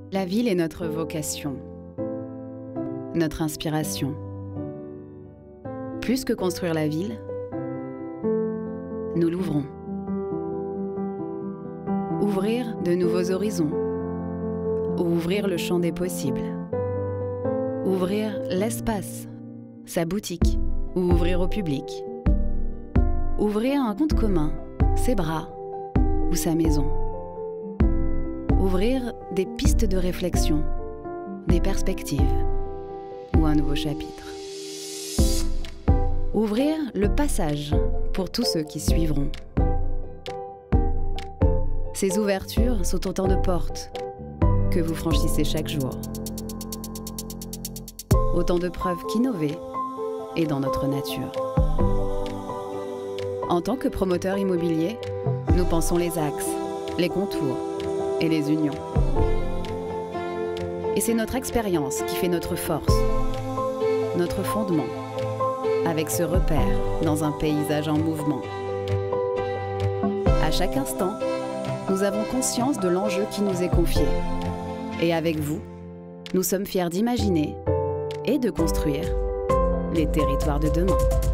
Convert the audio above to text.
La ville est notre vocation, notre inspiration. Plus que construire la ville, nous l'ouvrons. Ouvrir de nouveaux horizons, ouvrir le champ des possibles, ouvrir l'espace, sa boutique, ou ouvrir au public, ouvrir un compte commun, ses bras ou sa maison. Ouvrir des pistes de réflexion, des perspectives ou un nouveau chapitre. Ouvrir le passage pour tous ceux qui suivront. Ces ouvertures sont autant de portes que vous franchissez chaque jour. Autant de preuves qu'innover est dans notre nature. En tant que promoteur immobilier, nous pensons les axes, les contours et les unions. Et c'est notre expérience qui fait notre force, notre fondement, avec ce repère dans un paysage en mouvement. À chaque instant, nous avons conscience de l'enjeu qui nous est confié. Et avec vous, nous sommes fiers d'imaginer et de construire les territoires de demain.